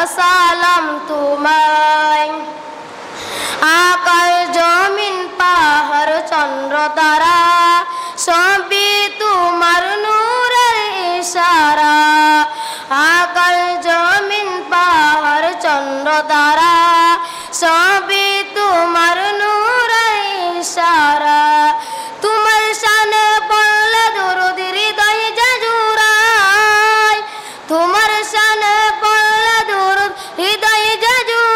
সালাম তোমায়। আকাশ জমিন পাহাড় চন্দ্র তারা সবই তোমার নূরের ইশারা। আকাশ জমিন পাহাড় চন্দ্র তারা সবই তোমার নূরের ইশারা। তোমার শানে পড়লে দরুদ হৃদয় যে জুড়ায়, তোমার শানে পড়লে দরুদ হৃদয় যে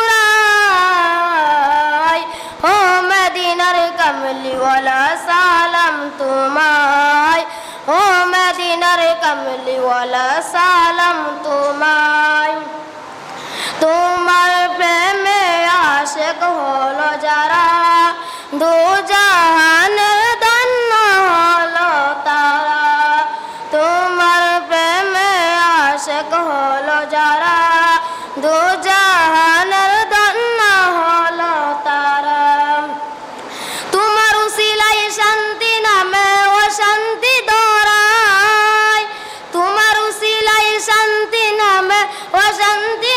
জুড়ায়। ও মদিনার কমলিওয়ালা সালাম তোমায়, ও মদিনার কমলিওয়ালা সালাম তোমায়। তোমার প্রেমে আশিক হলো যারা দু জাহানের ধন্য হলো তারা। তোমার প্রেমে আশিক হলো যারা দু জাহানের ধন্য হলো তারা। তোমার উসিলায় শান্তি নামে অশান্তি দরায়, তোমার উসিলায় শান্তি নামে অশান্তি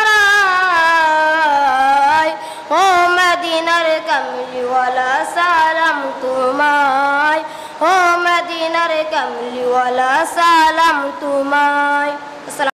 দরায়। ও মদিনার কমলিওয়ালা সালাম তোমায়, ও মদিনার কমলিওয়ালা সালাম তোমায়।